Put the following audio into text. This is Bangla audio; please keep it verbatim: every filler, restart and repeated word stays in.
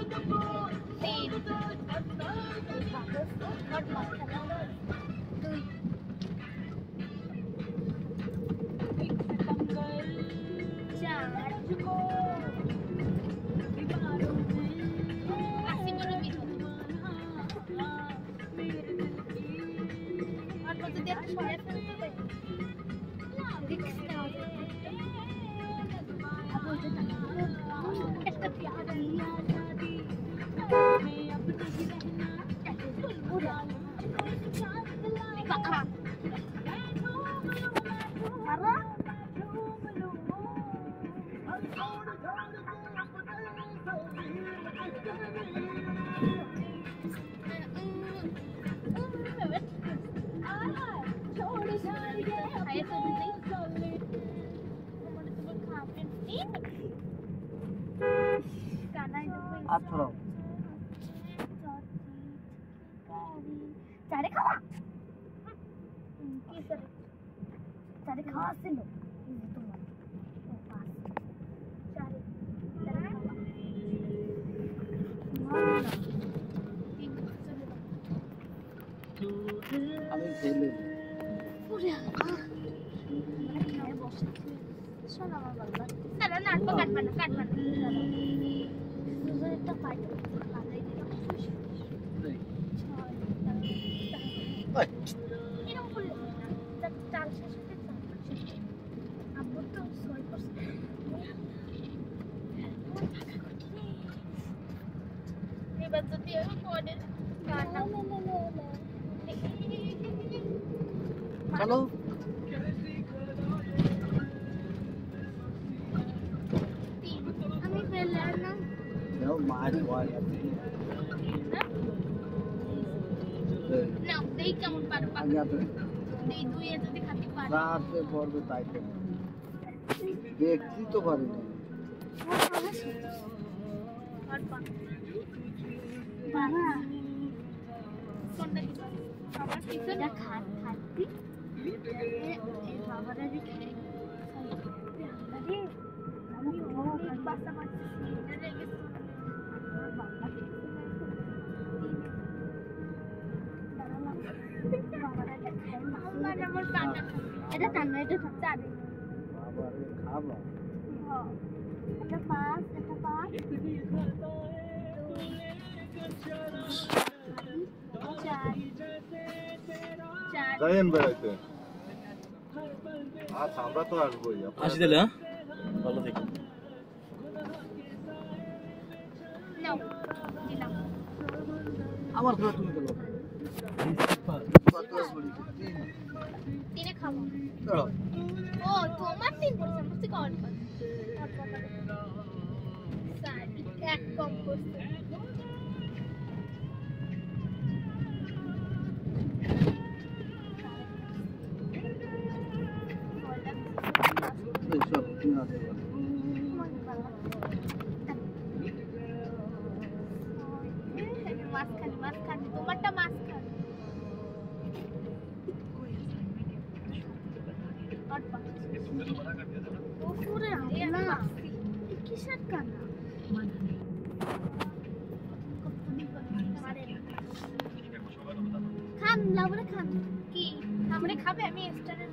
তিন দুই চার আশি বড় মিঠু আর যদি একটা সরে ফেলতে দেয় রিক্স নেওয়া যায় একটা আঠারো চারে খাওয়া কি স্যার চারে খাওয়া ছিল তোমার চারে চারে খাওয়া আমি ফেলে পুরে শোন আমার বাবা দাদা নাটক কাটবা না কাটবা না সুন্দর একটা পাই লাগাই দিলাম এরকম করলে চাল শেষ হতে চাল আব্বু তো সই করছে এবার যদি আমি পরে চলো আমি ফেললাম না নাও মাছ ওয়াল না দেই কেমন পারো আগে আপনি দেই দুইয়ে যদি খাতে পারো রাতে পড়বে তাই তো দেখছি তো পারি না আর পা বাবা কোনটা কি আমার কিছু না খান খাতি এই বাবারা দেখে আরে আমি ও বাসা বাসা এটা রেগে আমার বাবা দেখে বাবারা দেখে আমার আমার কান্না এটা কান্না এটা চারে বাবারে খাবা হ্যাঁ এটা পাঁচ এটা পাঁচ চার চার যাইয়েন বেড়াইতে আচ্ছা আমরা তো আসবোই আসি তাহলে হ্যাঁ ভালো থেকো নাও দিলাম আমার ঘরে তুমি গেল তিনে খাবো চলো ও তোমার তিন করছে মুসি কল কর সারি এক কম করছে এই সব তুমি আছে মাছ খালি মাছ খালি তোমারটা মাছ খালি ওরে আল্লাহ কিসের কান্না খান লাবরে খান কি আমরা খাবে আমি এক্সট্রা